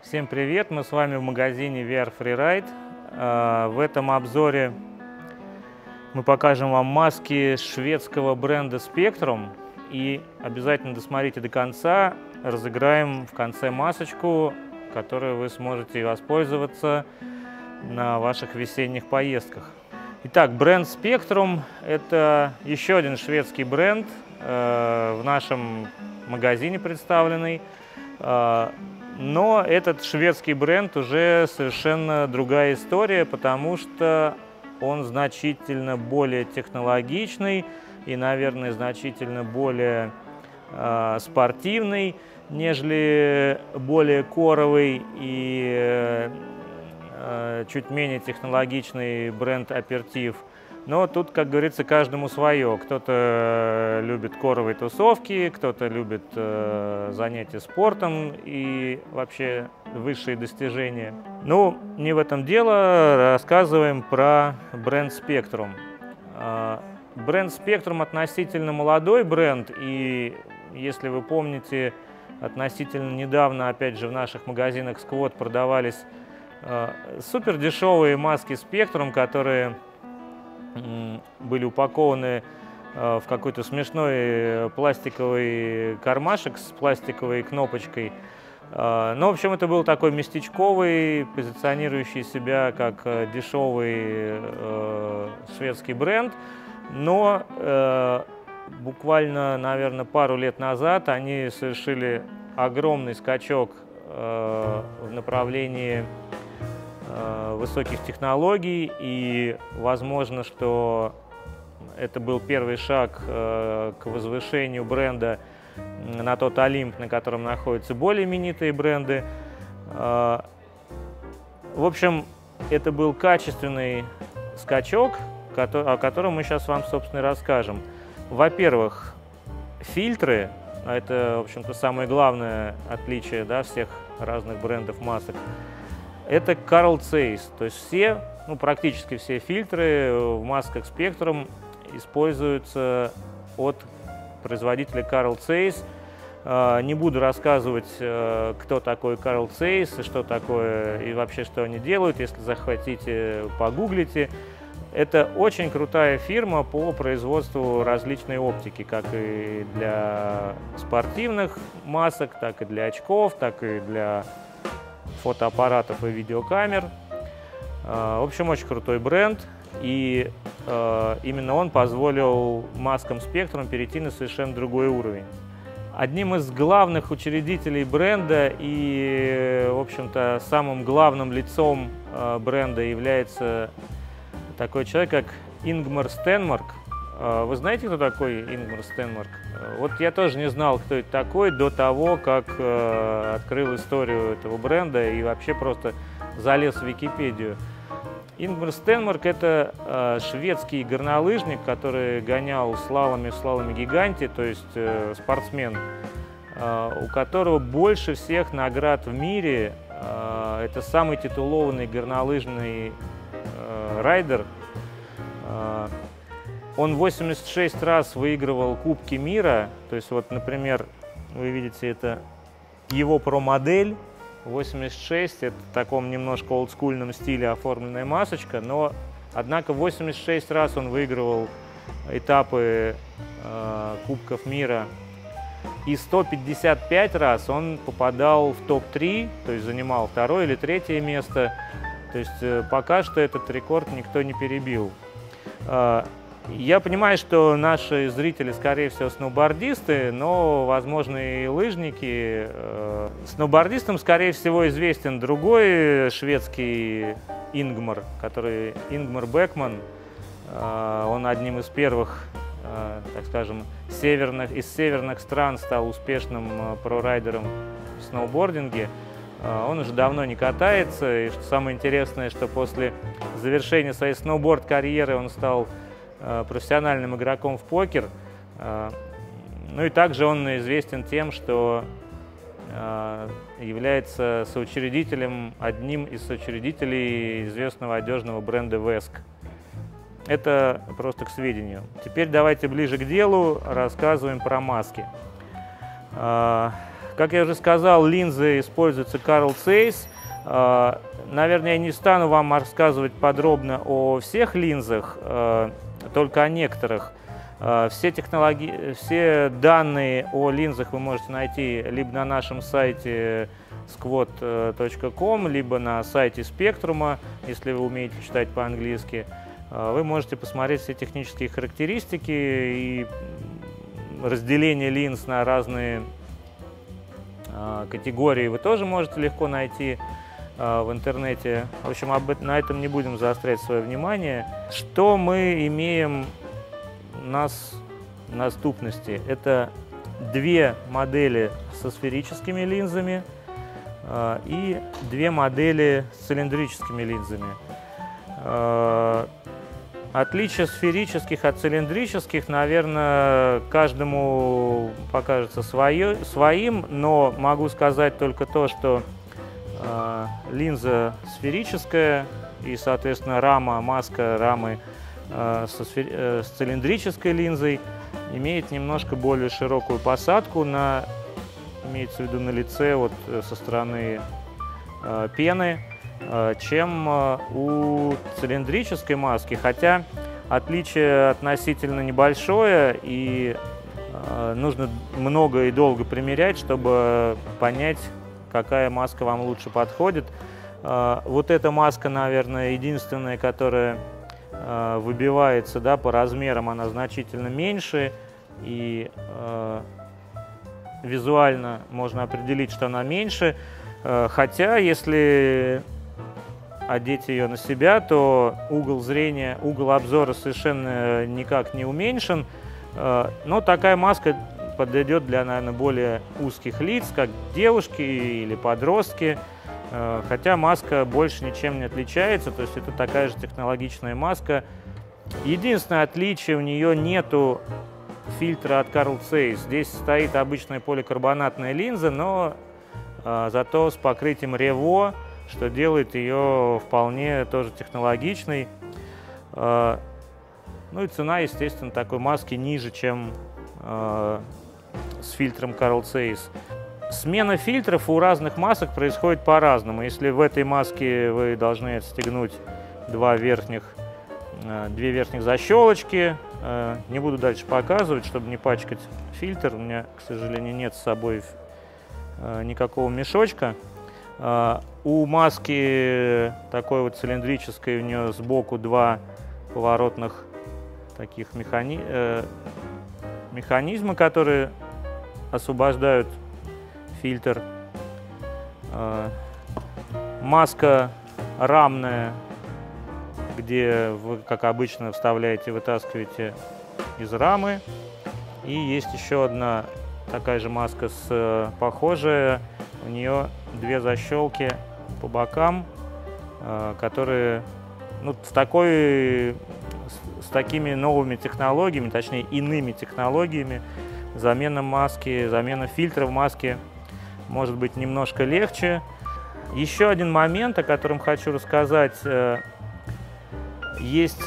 Всем привет! Мы с вами в магазине VR Freeride. В этом обзоре мы покажем вам маски шведского бренда Spectrum. И обязательно досмотрите до конца. Разыграем в конце масочку, которую вы сможете воспользоваться на ваших весенних поездках. Итак, бренд Spectrum – это еще один шведский бренд, в нашем магазине представленный. Но этот шведский бренд уже совершенно другая история, потому что он значительно более технологичный и, наверное, значительно более спортивный, нежели более коровый и чуть менее технологичный бренд Apertiv. Но тут, как говорится, каждому свое. Кто-то любит коровые тусовки, кто-то любит занятия спортом и вообще высшие достижения. Ну, не в этом дело. Рассказываем про бренд Spectrum. Бренд Spectrum относительно молодой бренд, и если вы помните, относительно недавно, опять же, в наших магазинах Squad продавались супер дешевые маски Spectrum, которые были упакованы в какой-то смешной пластиковый кармашек с пластиковой кнопочкой. Ну, в общем, это был такой местечковый, позиционирующий себя как дешевый шведский бренд. Но буквально, наверное, пару лет назад они совершили огромный скачок в направлении высоких технологий, и возможно, что это был первый шаг к возвышению бренда на тот Олимп, на котором находятся более именитые бренды. В общем, это был качественный скачок, о котором мы сейчас вам, собственно, и расскажем. Во-первых, фильтры, а это, в общем-то, самое главное отличие, да, всех разных брендов масок. Это Carl Zeiss, то есть все, ну, практически все фильтры в масках Spectrum используются от производителя Carl Zeiss. Не буду рассказывать, кто такой Carl Zeiss, и что такое, и вообще, что они делают. Если захотите, погуглите. Это очень крутая фирма по производству различной оптики, как и для спортивных масок, так и для очков, так и для фотоаппаратов и видеокамер. В общем, очень крутой бренд, и именно он позволил маскам Spectrum перейти на совершенно другой уровень. Одним из главных учредителей бренда и, в общем-то, самым главным лицом бренда является такой человек, как Ингмар Стенмарк. Вы знаете, кто такой Ингмар Стенмарк? Вот я тоже не знал, кто это такой, до того, как открыл историю этого бренда и вообще просто залез в Википедию. Ингмар Стенмарк – это шведский горнолыжник, который гонял в слаломе гиганте, то есть спортсмен, у которого больше всех наград в мире. Это самый титулованный горнолыжный райдер. Он 86 раз выигрывал Кубки мира, то есть вот, например, вы видите, это его про-модель 86, это в таком немножко олдскульном стиле оформленная масочка, но, однако, 86 раз он выигрывал этапы Кубков мира, и 155 раз он попадал в топ-3, то есть занимал второе или третье место, то есть пока что этот рекорд никто не перебил. Я понимаю, что наши зрители, скорее всего, сноубордисты, но, возможно, и лыжники. Сноубордистам, скорее всего, известен другой шведский Ингмар, который Ингмар Бекман. Он одним из первых, так скажем, из северных стран стал успешным прорайдером в сноубординге. Он уже давно не катается, и что самое интересное, что после завершения своей сноуборд-карьеры он стал профессиональным игроком в покер. Ну и также он известен тем, что является одним из соучредителей известного одежного бренда Vesk. Это просто к сведению. Теперь давайте ближе к делу рассказываем про маски. Как я уже сказал, линзы используются Carl Zeiss. Наверное, я не стану вам рассказывать подробно о всех линзах, только о некоторых. Все данные о линзах вы можете найти либо на нашем сайте squad.com, либо на сайте Spectrum, если вы умеете читать по-английски. Вы можете посмотреть все технические характеристики и разделение линз на разные категории вы тоже можете легко найти в интернете. В общем, на этом не будем заострять свое внимание. Что мы имеем у нас в доступности? Это две модели со сферическими линзами и две модели с цилиндрическими линзами. Отличие сферических от цилиндрических, наверное, каждому покажется своим, но могу сказать только то, что линза сферическая и, соответственно, маска рамы с цилиндрической линзой имеет немножко более широкую посадку, имеется в виду на лице вот, со стороны пены, чем у цилиндрической маски, хотя отличие относительно небольшое и нужно много и долго примерять, чтобы понять, какая маска вам лучше подходит. Вот эта маска, наверное, единственная, которая выбивается, да, по размерам, она значительно меньше, и визуально можно определить, что она меньше, хотя если одеть ее на себя, то угол зрения, угол обзора совершенно никак не уменьшен, но такая маска подойдет для, наверное, более узких лиц, как девушки или подростки, хотя маска больше ничем не отличается, то есть это такая же технологичная маска. Единственное отличие, у нее нету фильтра от Carl Zeiss. Здесь стоит обычная поликарбонатная линза, но зато с покрытием Revo, что делает ее вполне тоже технологичной. Ну и цена, естественно, такой маски ниже, чем с фильтром Carl Zeiss. Смена фильтров у разных масок происходит по-разному. Если в этой маске вы должны отстегнуть две верхних защелочки, не буду дальше показывать, чтобы не пачкать фильтр. У меня, к сожалению, нет с собой никакого мешочка. У маски такой вот цилиндрической, у нее сбоку два поворотных таких механизма, которые освобождают фильтр. Маска рамная, где вы, как обычно, вытаскиваете из рамы. И есть еще одна такая же маска, похожая. У нее две защелки по бокам, которые с такими новыми технологиями, точнее иными технологиями, замена фильтра в маске может быть немножко легче. Еще один момент, о котором хочу рассказать. Есть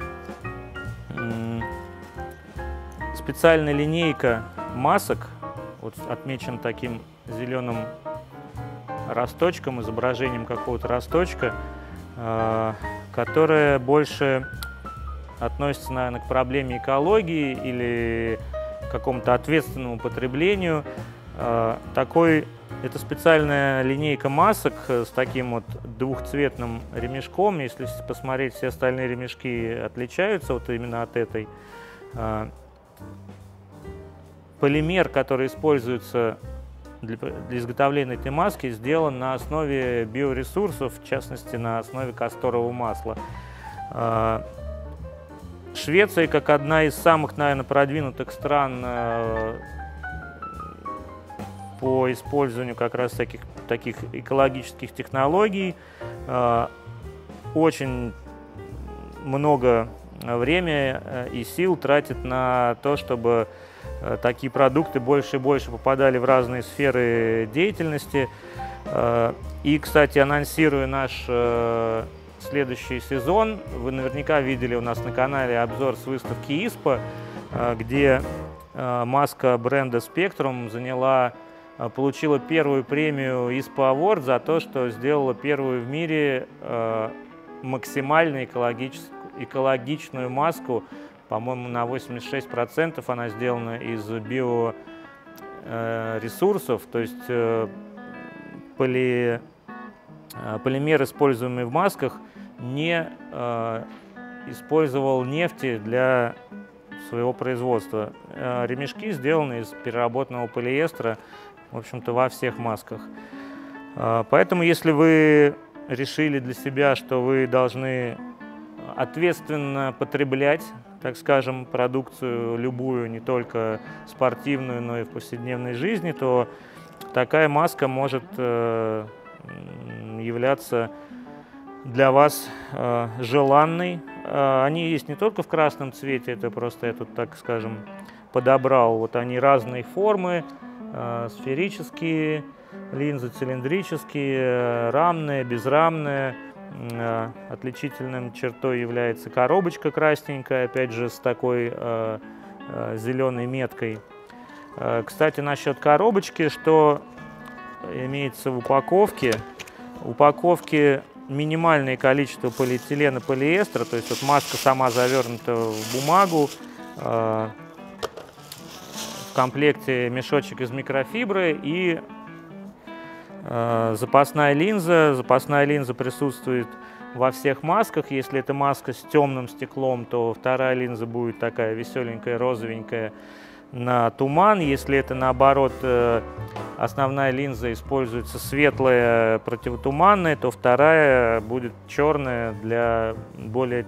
специальная линейка масок, вот отмечен таким зеленым росточком, изображением какого-то росточка, которая больше относится, наверное, к проблеме экологии или к какому-то ответственному потреблению. Это специальная линейка масок с таким вот двухцветным ремешком. Если посмотреть, все остальные ремешки отличаются вот именно от этой. Полимер, который используется для изготовления этой маски, сделан на основе биоресурсов, в частности, на основе касторового масла. Швеция, как одна из самых, наверное, продвинутых стран по использованию как раз таких экологических технологий, очень много времени и сил тратит на то, чтобы такие продукты больше и больше попадали в разные сферы деятельности. И, кстати, анонсирую наш следующий сезон. Вы наверняка видели у нас на канале обзор с выставки ISPO, где маска бренда Spectrum заняла получила первую премию ISPO Award за то, что сделала первую в мире максимально экологичную маску. По-моему, на 86% она сделана из биоресурсов, то есть полимер, используемый в масках, не использовал нефти для своего производства. Ремешки сделаны из переработанного полиэстера, в общем-то, во всех масках. Поэтому, если вы решили для себя, что вы должны ответственно потреблять, так скажем, продукцию любую, не только спортивную, но и в повседневной жизни, то такая маска может являться для вас желанной. Они есть не только в красном цвете, это просто я тут, так скажем, подобрал. Вот они разной формы, сферические линзы, цилиндрические, рамные, безрамные. Отличительным чертой является коробочка красненькая, опять же с такой зеленой меткой. Кстати, насчет коробочки, что имеется в упаковке. В упаковке минимальное количество полиэтилена, полиэстера, то есть вот маска сама завернута в бумагу. В комплекте мешочек из микрофибры и запасная линза. Запасная линза присутствует во всех масках. Если это маска с темным стеклом, то вторая линза будет такая веселенькая, розовенькая на туман. Если это наоборот, основная линза используется светлая, противотуманная, то вторая будет черная для более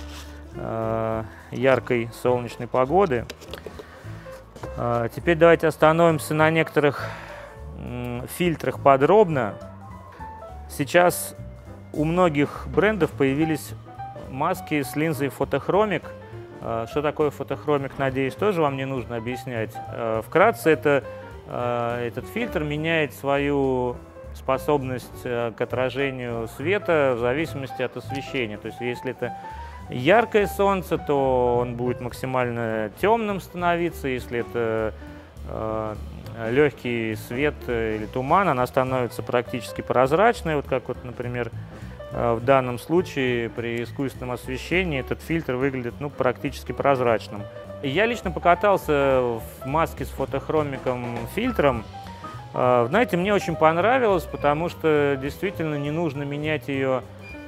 яркой солнечной погоды. Теперь давайте остановимся на некоторых фильтрах подробно. Сейчас у многих брендов появились маски с линзой фотохромик. Что такое фотохромик, надеюсь, тоже вам не нужно объяснять. Вкратце, этот фильтр меняет свою способность к отражению света в зависимости от освещения. То есть, если это яркое солнце, то он будет максимально темным становиться. Если это легкий свет или туман, она становится практически прозрачной. Вот как, вот, например, в данном случае при искусственном освещении этот фильтр выглядит практически прозрачным. Я лично покатался в маске с фотохромиком фильтром. Знаете, мне очень понравилось, потому что действительно не нужно менять ее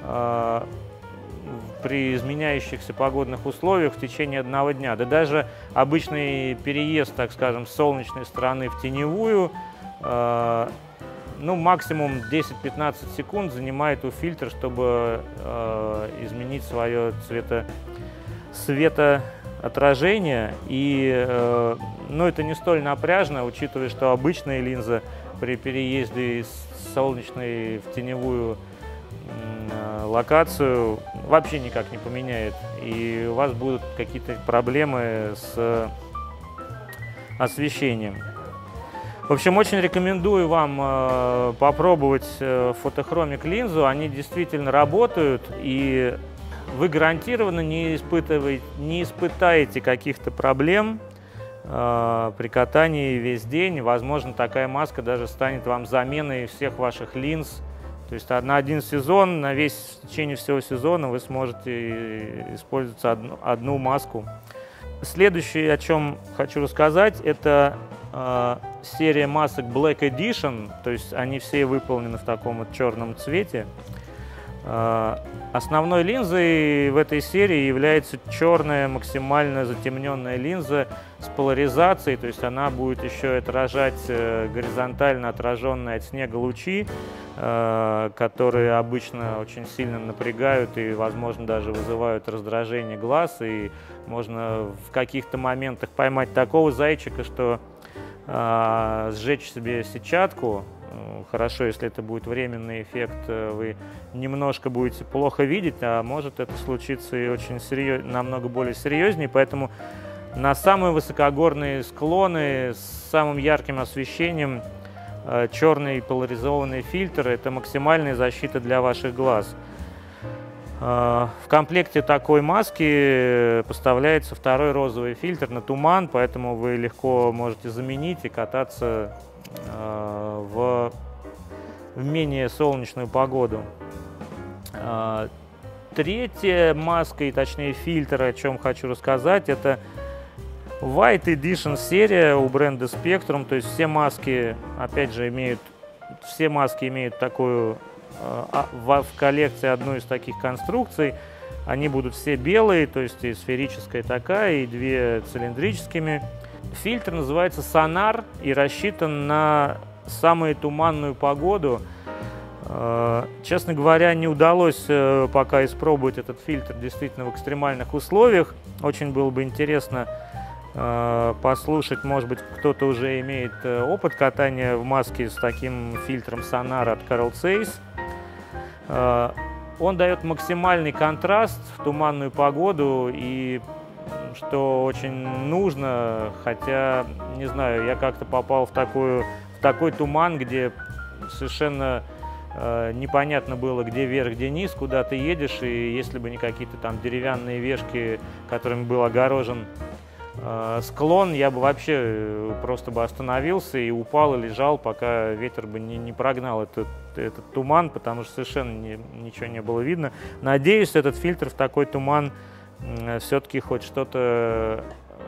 при изменяющихся погодных условиях в течение одного дня. Да даже обычный переезд, так скажем, с солнечной стороны в теневую, максимум 10-15 секунд занимает у фильтра, чтобы изменить свое светоотражение. И это не столь напряжно, учитывая, что обычная линза при переезде из солнечной в теневую локацию вообще никак не поменяет, и у вас будут какие-то проблемы с освещением. В общем, очень рекомендую вам попробовать фотохромик линзу. Они действительно работают, и вы гарантированно не испытаете каких-то проблем при катании весь день. Возможно, такая маска даже станет вам заменой всех ваших линз. То есть на один сезон, в течение всего сезона вы сможете использовать одну маску. Следующее, о чем хочу рассказать, это серия масок Black Edition, то есть они все выполнены в таком вот черном цвете. Основной линзой в этой серии является черная максимально затемненная линза с поляризацией, то есть она будет еще отражать горизонтально отраженные от снега лучи, которые обычно очень сильно напрягают и, возможно, даже вызывают раздражение глаз, и можно в каких-то моментах поймать такого зайчика, что сжечь себе сетчатку. Хорошо, если это будет временный эффект, вы немножко будете плохо видеть, а может это случиться и очень намного более серьезнее. Поэтому на самые высокогорные склоны с самым ярким освещением черный поляризованный фильтр – это максимальная защита для ваших глаз. В комплекте такой маски поставляется второй розовый фильтр на туман, поэтому вы легко можете заменить и кататься в менее солнечную погоду. Третья маска, и точнее фильтр, о чем хочу рассказать, это White Edition серия у бренда Spectrum. То есть все маски, опять же, имеют такую в коллекции одну из таких конструкций. Они будут все белые, то есть и сферическая такая, и две цилиндрическими. Фильтр называется Sonar и рассчитан на самую туманную погоду. Честно говоря, не удалось пока испробовать этот фильтр действительно в экстремальных условиях. Очень было бы интересно послушать, может быть, кто-то уже имеет опыт катания в маске с таким фильтром Sonar от Carl Zeiss. Он дает максимальный контраст в туманную погоду, и что очень нужно, хотя, не знаю, я как-то попал в такой туман, где совершенно непонятно было, где вверх, где низ, куда ты едешь, и если бы не какие-то там деревянные вешки, которыми был огорожен склон, я бы вообще просто бы остановился и упал, и лежал, пока ветер бы не прогнал этот туман, потому что совершенно ничего не было видно. Надеюсь, этот фильтр в такой туман все-таки хоть что-то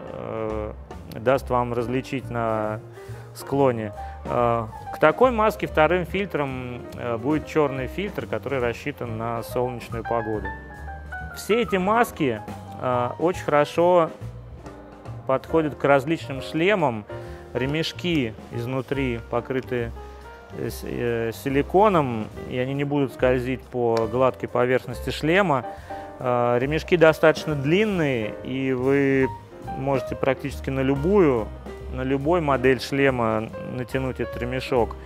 даст вам различить на склоне. К такой маске вторым фильтром будет черный фильтр, который рассчитан на солнечную погоду. Все эти маски очень хорошо подходят к различным шлемам. Ремешки изнутри покрыты силиконом, и они не будут скользить по гладкой поверхности шлема. Ремешки достаточно длинные, и вы можете практически на любой модель шлема натянуть этот ремешок.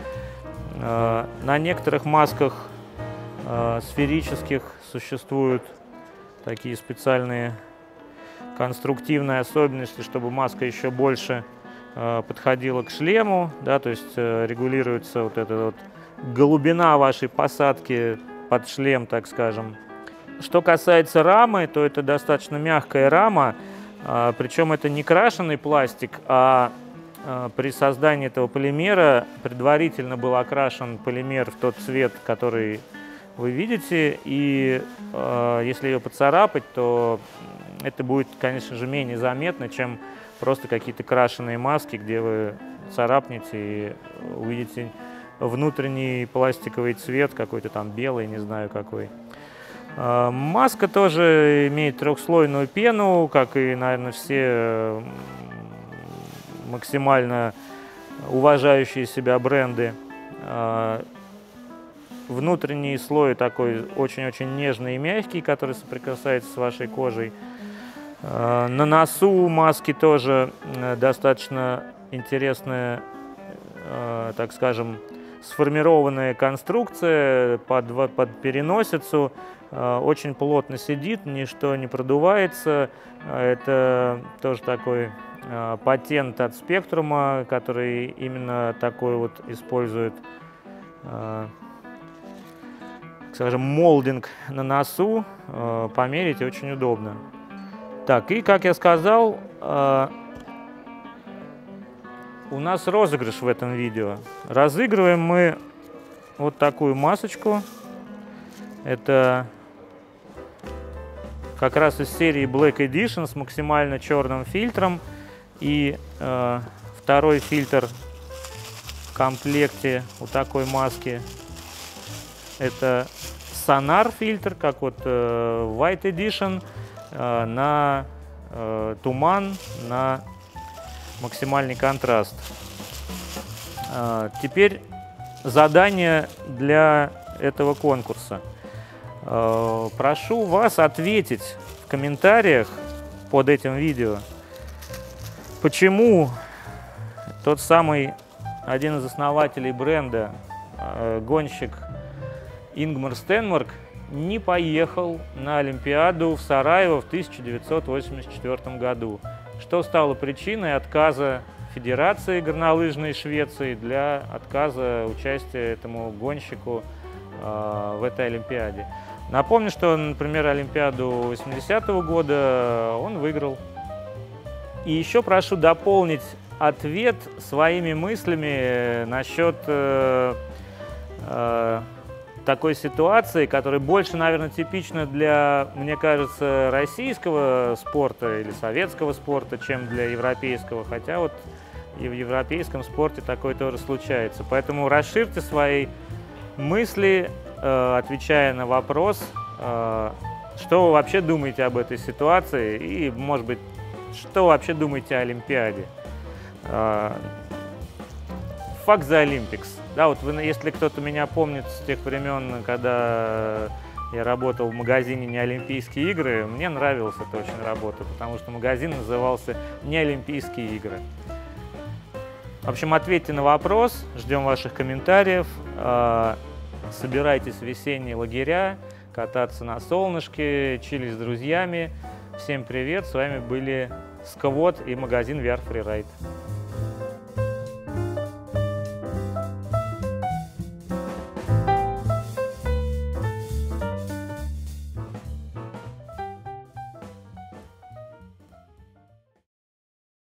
На некоторых масках сферических существуют такие специальные конструктивные особенности, чтобы маска еще больше подходила к шлему, да, то есть регулируется вот эта вот глубина вашей посадки под шлем, так скажем. Что касается рамы, то это достаточно мягкая рама, причем это не крашеный пластик, а при создании этого полимера предварительно был окрашен полимер в тот цвет, который вы видите, и если ее поцарапать, то это будет, конечно же, менее заметно, чем просто какие-то крашеные маски, где вы царапнете и увидите внутренний пластиковый цвет, какой-то там белый, не знаю какой. Маска тоже имеет трехслойную пену, как и, наверное, все максимально уважающие себя бренды. Внутренний слой такой очень-очень нежный и мягкий, который соприкасается с вашей кожей. На носу маски тоже достаточно интересная, так скажем, сформированная конструкция под переносицу. Очень плотно сидит, ничто не продувается. Это тоже такой патент от Spectrum, который именно такой вот использует, скажем, молдинг на носу. Померить очень удобно. Так, и как я сказал, у нас розыгрыш в этом видео. Разыгрываем мы вот такую масочку. Это как раз из серии Black Edition с максимально черным фильтром. И второй фильтр в комплекте у такой маски — это Sonar фильтр, как вот White Edition, на туман, на максимальный контраст. Теперь задание для этого конкурса. Прошу вас ответить в комментариях под этим видео, почему тот самый один из основателей бренда, гонщик Ингмар Стенмарк, не поехал на Олимпиаду в Сараево в 1984 году. Что стало причиной отказа Федерации горнолыжной Швеции для отказа участия этому гонщику в этой Олимпиаде. Напомню, что, например, Олимпиаду 80-го года он выиграл. И еще прошу дополнить ответ своими мыслями насчет такой ситуации, которая больше, наверное, типична для, мне кажется, российского спорта или советского спорта, чем для европейского, хотя вот и в европейском спорте такое тоже случается. Поэтому расширьте свои мысли, отвечая на вопрос, что вы вообще думаете об этой ситуации и, может быть, что вы вообще думаете о Олимпиаде. Fuck the Olympics. Да, вот вы, если кто-то меня помнит с тех времен, когда я работал в магазине «Неолимпийские игры», мне нравилась эта очень работа, потому что магазин назывался «Неолимпийские игры». В общем, ответьте на вопрос, ждем ваших комментариев, собирайтесь в весенние лагеря, кататься на солнышке, чили с друзьями. Всем привет, с вами были Сквот и магазин VR Freeride.